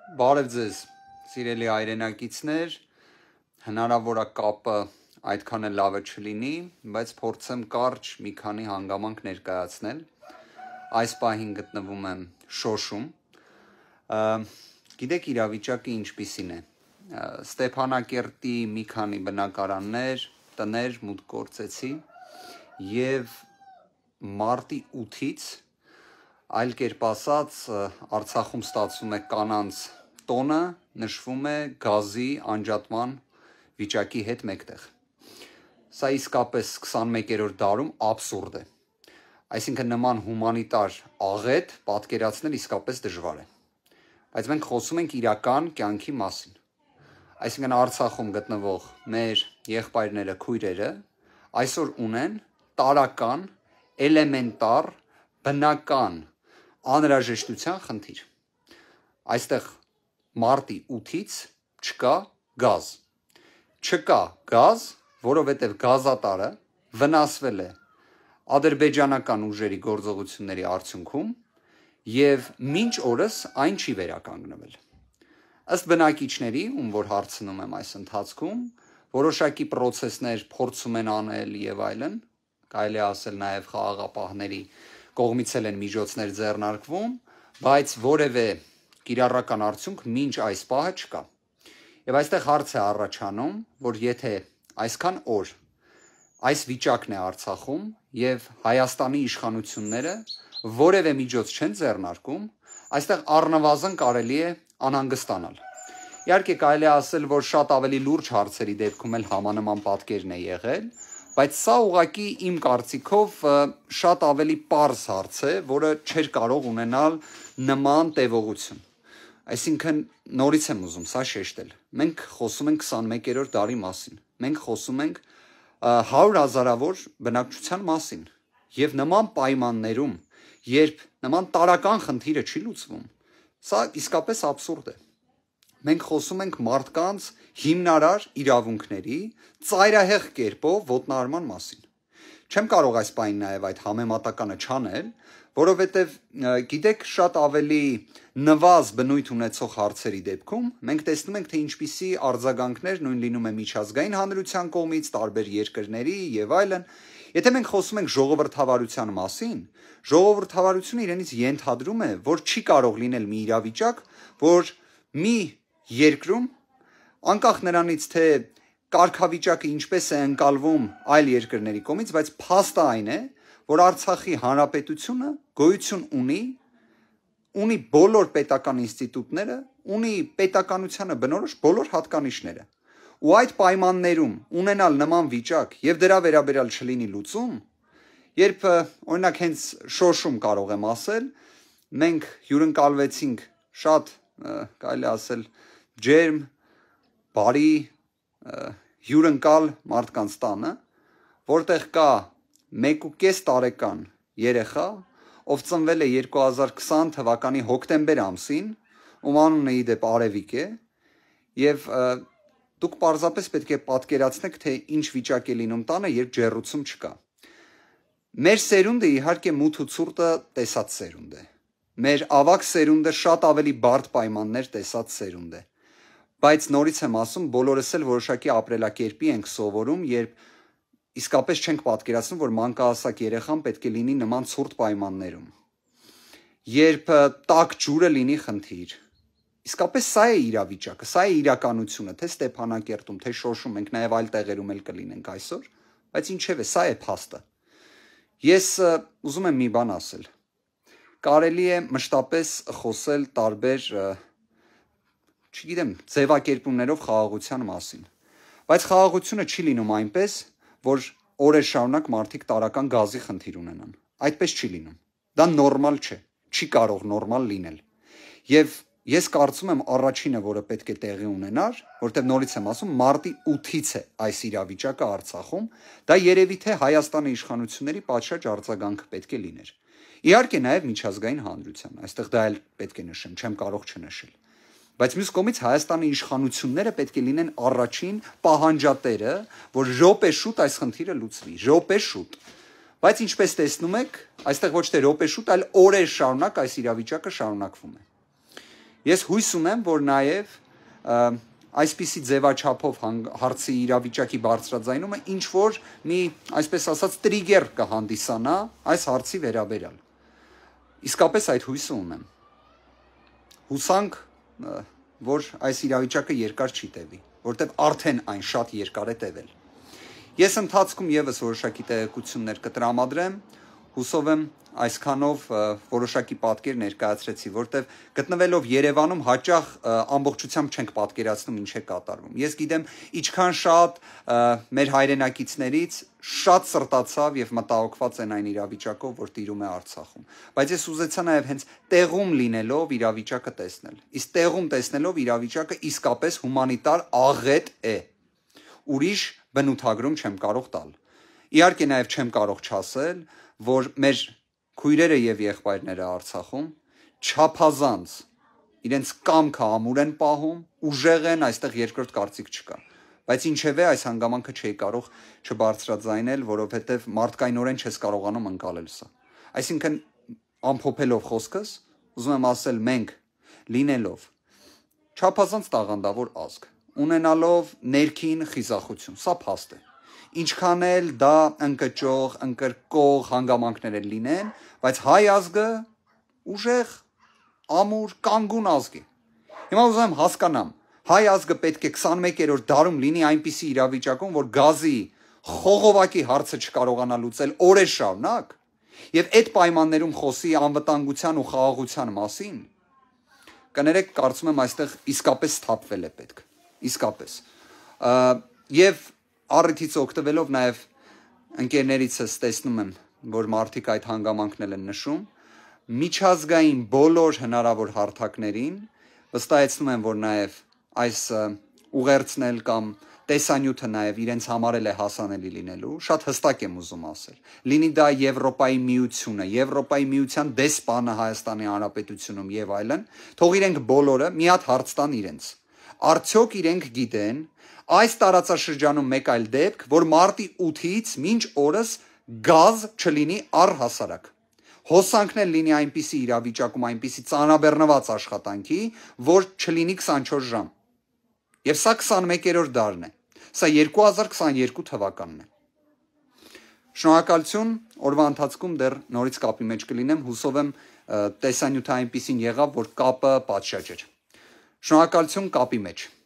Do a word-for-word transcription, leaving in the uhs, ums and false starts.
Բարև ձեզ, սիրելի հայրենակիցներ, հնարավոր է կապը այդքան էլ լավը չլինի, բայց փորձեմ կարճ մի քանի հանգամանք ներկայացնել։ Այս պահին գտնվում եմ Շոշում։ Գիտեք իրավիճակը ինչպիսին է։ Ստեփանակերտի մի քանի բնակարաններ, տներ մուտք գործեցի եւ մարտի ութից այլ կերպ ասած Արցախում ստացվում է կանանց տոնը նշվում է գազի անջատման վիճակի հետ մեկտեղ։ Սա իսկապես քսանմեկերորդ դարում աբսուրդ է։ Այսինքն նման հումանիտար աղետ պատկերացնել իսկապես դժվար է։ Բայց մենք խոսում ենք իրական կյանքի մասին։ Այսինքն Արցախում գտնվող մեր եղբայրները, քույրերը այսօր ունեն տարական, էլեմենտար, բնական անհրաժեշտության խնդիր։ Այստեղ մարտի ութից չկա գազ։ Չկա գազ, որովհետև գազատարը վնասվել է ադրբեջանական ուժերի գործողությունների արդյունքում եւ մինչ օրս այն չի վերականգնվել։ Ըստ բնակիչների, ում որ հարցնում եմ այս ընթացքում, որոշակի պրոցեսներ փորձում են անել եւ այլն, կարելի է ասել նաեւ խաղաղապահների կողմից են միջոցներ ձեռնարկվում, բայց որևէ կիրառական արդյունք մինչ այս պահը չկա։ Եվ այստեղ հարց է առաջանում, որ եթե այսքան օր այս վիճակն է Արցախում եւ Հայաստանի իշխանությունները որևէ միջոց չեն ձեռնարկում, այստեղ առնվազն կարելի է անհանգստանալ։ Իհարկե կարելի է ասել, որ շատ ավելի լուրջ հարցերի դեպքում էլ համանման պատկերն է եղել, բայց սա ուղղակի իմ կարծիքով շատ ավելի պարզ հարց է, որը չէր կարող ունենալ նման տևողություն։ Այսինքն նորից եմ ուզում սա շեշտել։ Մենք խոսում ենք քսանմեկերորդ դարի մասին։ Մենք խոսում ենք հարյուր հազարավոր բնակչության մասին։ Եվ նման պայմաններում, երբ նման տարական խնդիրը չի լուծվում, սա իսկապես աբսուրդ է։ Մենք խոսում ենք մարդկանց հիմնարար իրավունքների ծայրահեղ կերպով ոտնահարման մասին։ Չեմ կարող այս պահին նաև այդ համեմատականը չանել, որովհետև գիտեք շատ ավելի նվազ բնույթ ունեցող հարցերի դեպքում մենք տեսնում ենք, թե ինչպիսի արձագանքներ նույն լինում է միջազգային հանրության կողմից, տարբեր երկրների եւ այլն։ Եթե մենք խոսում ենք ժողովրդավարության մասին, ժողովրդավարությունը իրենից ենթադրում է, որ չի կարող լինել մի իրավիճակ, որ մի երկրում անկախ նրանից թե կարգավիճակը ինչպես է ընկալվում այլ երկրների կողմից, բայց փաստը այն է, որ Արցախի հանրապետությունը գոյություն ունի, ունի բոլոր պետական ինստիտուտները, ունի պետականությանը բնորոշ բոլոր հատկանիշները։ Ու այդ պայմաններում ունենալ նման վիճակ եւ դրա վերաբերյալ չլինի լուծում, երբ օրինակ հենց Շոշում կարող եմ ասել, մենք հյուրընկալվեցինք շատ կարելի ասել ջերմ, բարի, հյուրընկալ մարդկանց տանը, որտեղ կա մեկ ու կես տարեկան երեխա, ով ծնվել է երկու հազար քսան թվականի հոկտեմբեր ամսին, ում անունը ի դեպ Արևիկ է, եւ դուք պարզապես պետք է պատկերացնեք, թե ինչ վիճակ է լինում տանը, երբ ջեռուցում չկա։ Մեր սերունդը իհարկե մութ ու ցուրտը տեսած սերունդ է։ Մեր ավակ սերունդը շատ ավելի բարդ պայմաններ տեսած սերունդ է։ Բայց նորից եմ ասում, բոլորս էլ որոշակի ապրելակերպի ենք սովորում, երբ իսկապես չենք պատկերացնում, որ մանկահասակ երեխան պետք է լինի նման ցուրտ պայմաններում։ Երբ տաք ջուրը լինի խնդիր։ Իսկապես սա է իրավիճակը, սա է իրականությունը, թե Ստեփանակերտում, թե Շոշում, մենք նաև այլ տեղերում էլ կլինենք այսօր, բայց ինչևէ, սա է փաստը։ Ես ուզում եմ մի բան ասել։ Կարելի է մշտապես խոսել տարբեր չգիտեմ, ձևակերպումներով խաղաղության մասին։ Բայց խաղաղությունը չի լինում այնպես, որ օրեր շարունակ մարդիկ տարական գազի խնդիր ունենան։ Այդպես չի լինում։ Դա նորմալ չէ, չի կարող նորմալ լինել։ Եվ ես կարծում եմ առաջինը, որը պետք է տեղի ունենար, որտեղ նորից եմ ասում, մարտի ութից է այս իրավիճակը Արցախում, դա երևի թե Հայաստանի իշխանությունների պատշաճ արձագանքը պետք է լիներ։ Իհարկե նաև միջազգային հանրության, այստեղ դա էլ պետք է նշեմ, չեմ կարող չնշել։ Բայց մյուս կողմից Հայաստանի իշխանությունները պետք է լինեն առաջին պահանջատերը, որ րոպե շուտ այս խնդիրը լուծվի, րոպե շուտ։ Բայց ինչպես տեսնում եք, այստեղ ոչ թե րոպե շուտ, այլ օրեր շարունակ այս իրավիճակը շարունակվում է։ Ես հույս ունեմ, որ նաև այսպիսի ձևաչափով հարցի իրավիճակի բարձրաձայնումը ինչ որ մի, այսպես ասած, տրիգեր կհանդիսանա այս հարցի վերաբերյալ։ Իսկապես այդ հույսը ունեմ։ Հուսանք, որ այս իրավիճակը երկար չի տևի, որտեղ արդեն այն շատ երկար է տևել։ Ես ընթացքում եւս որոշակի տեղեկություններ կտրամադրեմ, հուսով եմ այսքանով որոշակի պատկեր ներկայացրեցի, որտեղ գտնվելով Երևանում հաճախ ամբողջությամբ չենք պատկերացնում ինչ է կատարվում։ Ես գիտեմ, ինչքան շատ մեր հայրենակիցներից շատ սրտացավ եւ մտահոգված են այն իրավիճակով, որ տիրում է Արցախում։ Բայց ես ուզեցա նաեւ հենց տեղում լինելով իրավիճակը տեսնել։ Իսկ տեղում տեսնելով իրավիճակը իսկապես հումանիտար աղետ է։ Ուրիշ բնութագրում չեմ կարող տալ։ Իհարկե նաեւ չեմ կարող չասել, որ մեր քույրերը եւ եղբայրները Արցախում չափազանց իրենց կամքը ամուր են պահում, ուժեղ են, այստեղ երկրորդ կարծիք չկա։ Բայց ինչևէ այս հանգամանքը չէի կարող չբարձրաձայնել, որովհետեւ մարդկայնորեն չես կարողանում ընկալել սա։ Այսինքն ամփոփելով խոսքս, ուզում եմ ասել մենք լինելով չափազանց տաղանդավոր ազգ, ունենալով ներքին խիզախություն, սա փաստ է։ Ինչքան էլ դա ընկճող, ընկրկող հանգամանքներ են լինեն, բայց հայ ազգը ուժեղ, ամուր, կանգուն ազգ է։ Հիմա ուզում եմ հասկանամ, հայ ազգը պետք է քսանմեկերորդ դարում լինի այնպիսի իրավիճակում, որ գազի խողովակի հարցը չկարողանա լուծել օրեր շարունակ, եւ այդ պայմաններում խոսի անվտանգության ու խաղաղության մասին։ Կներեք, կարծում եմ այստեղ իսկապես սթափվել է պետք։ Իսկապես։ Եվ առիթից օգտվելով նաև ընկերներիցս տեսնում եմ, որ մարդիկ այդ հանգամանքն են նշում, միջազգային բոլոր հնարավոր հարթակներին վստահեցնում եմ, որ նաև այս ուղերձնել կամ տեսանյութը նաև իրենց համարել է հասանելի լինելու, շատ հստակ եմ ուզում ասել։ Լինի դա Եվրոպայի միությունը, Եվրոպայի միության դեսպանը Հայաստանի Հանրապետությունում եւ այլն, թող իրենք բոլորը մի հատ հարց տան իրենց։ Արդյոք իրենք գիտեն այս տարածաշրջանում մեկ այլ դեպք, որ մարտի ութից մինչ օրս գազ չլինի առհասարակ։ Հոսանքն լինի այնպիսի իրավիճակում, այնպիսի ծանրաբեռնված աշխատանքի, որ չլինի քսանչորս ժամ։ Եվ սա քսանմեկերորդ դարն է։ Սա երկու հազար քսաներկու թվականն է։ Շնորհակալություն, օրվա ընթացքում դեռ նորից կապի մեջ կլինեմ, հուսով եմ տեսանյութը այնպիսին եղավ, որ կապը պատշաճ էր։ Շնորհակալություն, կապի մեջ։